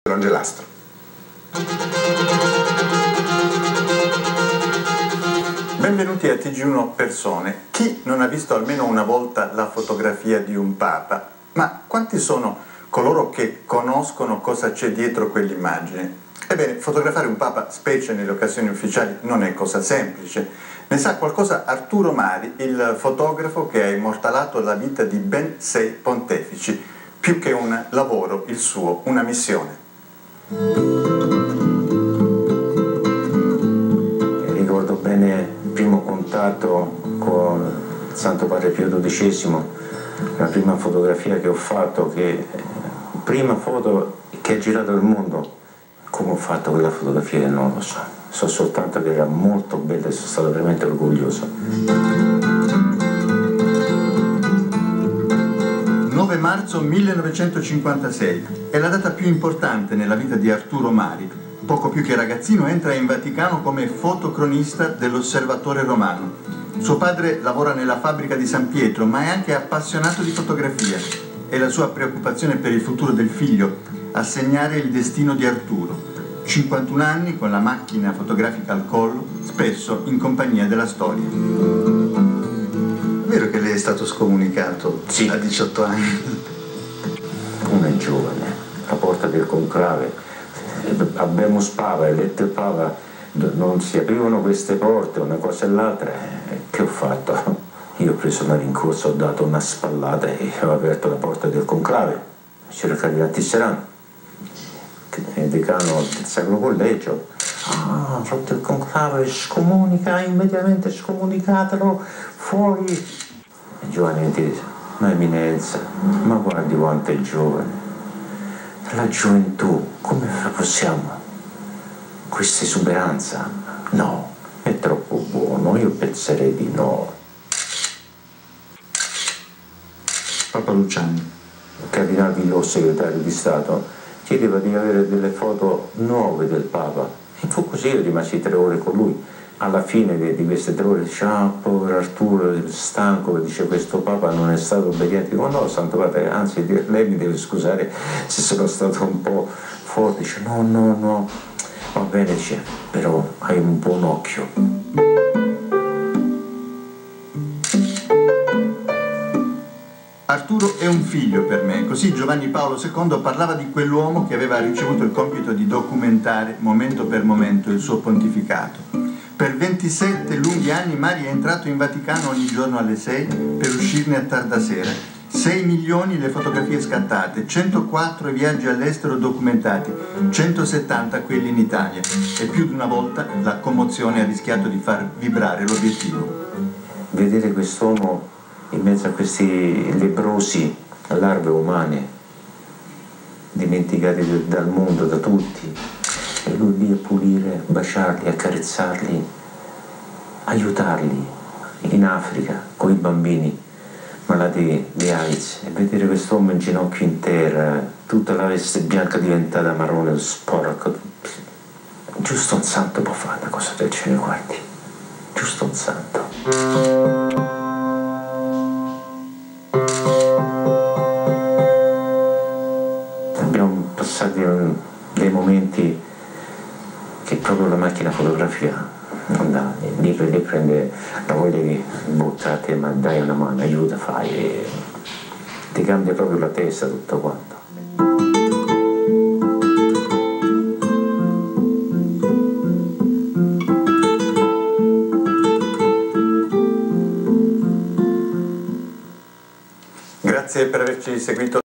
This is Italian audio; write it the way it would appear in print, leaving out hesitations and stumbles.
Longelastro. Benvenuti a TG1 Persone. Chi non ha visto almeno una volta la fotografia di un papa? Ma quanti sono coloro che conoscono cosa c'è dietro quell'immagine? Ebbene, fotografare un papa, specie nelle occasioni ufficiali, non è cosa semplice. Ne sa qualcosa Arturo Mari, il fotografo che ha immortalato la vita di ben 6 pontefici. Più che un lavoro, il suo, una missione. Ricordo bene il primo contatto con il Santo Padre Pio XII, la prima fotografia che ho fatto, prima foto che ha girato il mondo. Come ho fatto quella fotografia non lo so, so soltanto che era molto bella e sono stato veramente orgoglioso. 9 marzo 1956 è la data più importante nella vita di Arturo Mari. Poco più che ragazzino entra in Vaticano come fotocronista dell'Osservatore Romano. Suo padre lavora nella fabbrica di San Pietro, ma è anche appassionato di fotografia. È la sua preoccupazione per il futuro del figlio a segnare il destino di Arturo. 51 anni con la macchina fotografica al collo, spesso in compagnia della storia. È vero che lei è stato scomunicato a 18 anni? Uno è giovane, la porta del conclave, abbiamo Papa, eletto il Papa, non si aprivano queste porte, una cosa e l'altra. Che ho fatto? Io ho preso una rincorsa, ho dato una spallata e ho aperto la porta del conclave. C'era Cardinale Tisserand, il decano del Sacro Collegio. Ah, sotto il conclave, scomunica, immediatamente scomunicatelo, fuori. E Giovanni mi disse: ma eminenza, ma guardi quanto è giovane, la gioventù, come possiamo? Questa esuberanza? No, è troppo buono, io penserei di no. Papa Luciani. Il Cardinale Villot, segretario di Stato, chiedeva di avere delle foto nuove del Papa. E fu così, io rimasi 3 ore con lui. Alla fine di queste 3 ore dice: ah, povero Arturo, stanco, dice questo Papa non è stato obbediente. Dico: no, Santo Padre, anzi lei mi deve scusare se sono stato un po' forte. Dice: no, va bene, dice, però hai un buon occhio. Arturo è un figlio per me, così Giovanni Paolo II parlava di quell'uomo che aveva ricevuto il compito di documentare momento per momento il suo pontificato. Per 27 lunghi anni Mari è entrato in Vaticano ogni giorno alle 6 per uscirne a tarda sera. 6 milioni le fotografie scattate, 104 i viaggi all'estero documentati, 170 quelli in Italia. E più di una volta la commozione ha rischiato di far vibrare l'obiettivo. Vedere quest'uomo in mezzo a questi lebbrosi, larve umane, dimenticati dal mondo, da tutti, e lui lì a pulire, baciarli, accarezzarli, aiutarli in Africa con i bambini malati di AIDS, e vedere quest'uomo in ginocchio in terra, tutta la veste bianca diventata marrone, sporco. Giusto un santo può fare una cosa del genere, guardi, giusto un santo. Abbiamo passato dei momenti che proprio la macchina fotografia non dà, lì prende la voglia di buttarti, ma dai una mano, aiuta, fai, e ti cambia proprio la testa tutto quanto. Grazie per averci seguito.